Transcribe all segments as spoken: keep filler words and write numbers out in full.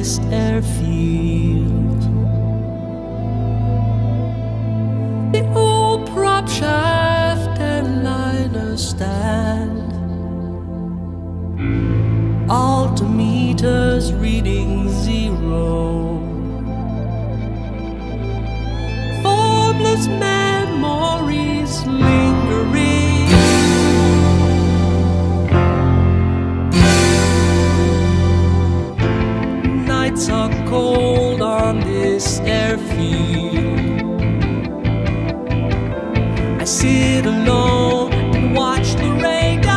this airfield. The old prop shaft and liner stand, altimeters reading zero. Formless memories lingering. Nights are cold on this airfield. I sit alone and watch the radar.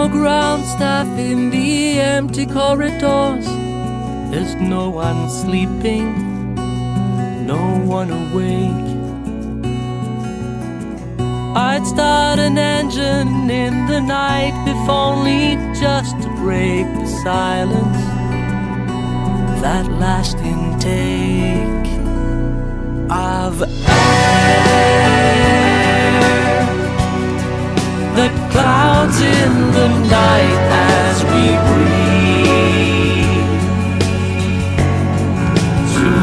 no ground staff in the empty corridors. There's no one sleeping, no one awake. I'd start an engine in the night, if only just to break the silence. That last intake of air, the clouds in the night as we breathe. Too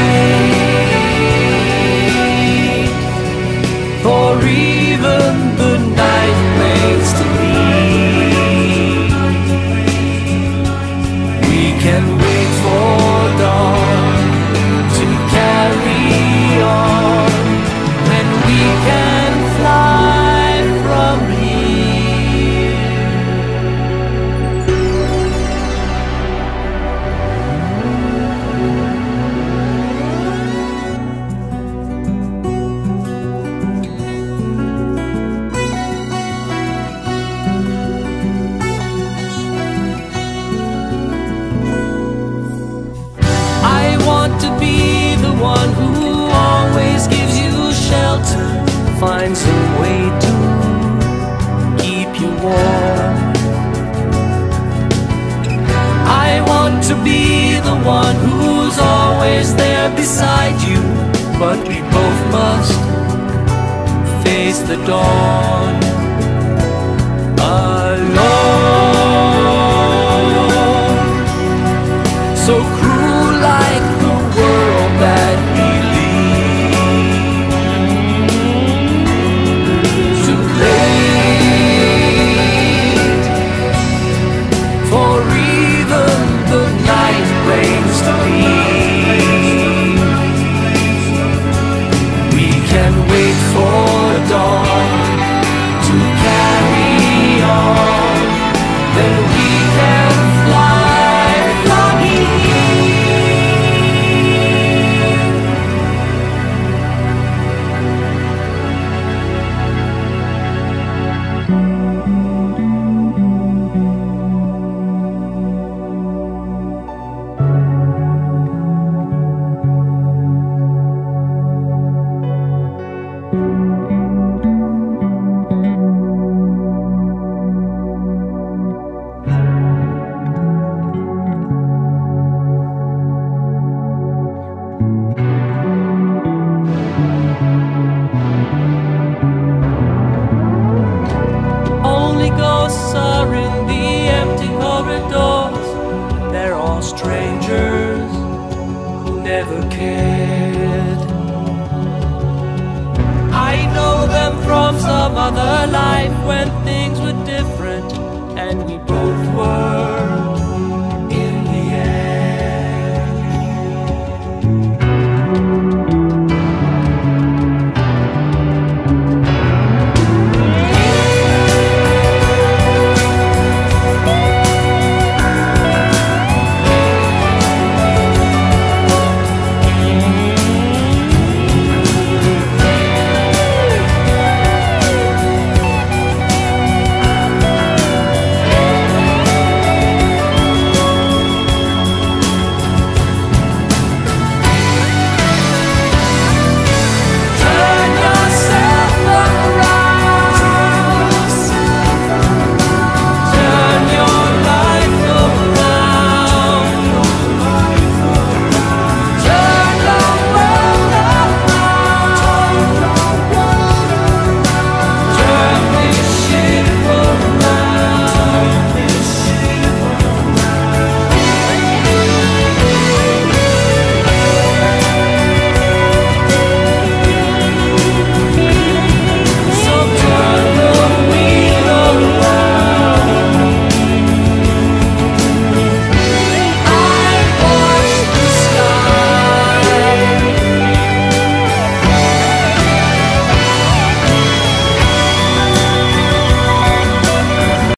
late for even the night planes to leave. We can wait for dawn to carry on, then we can fly from here. I want to be the one who always gives you shelter, find some way to keep you warm. I want to be the one who's always there beside you, but we both must face the dawn alone. So cruel, like the world that we lead. Too late for even the night rains to leave. We can wait for dawn to carry on, then we can fly from here. Only ghosts are in the empty corridors. They're all strangers who never cared. I know them from some other life when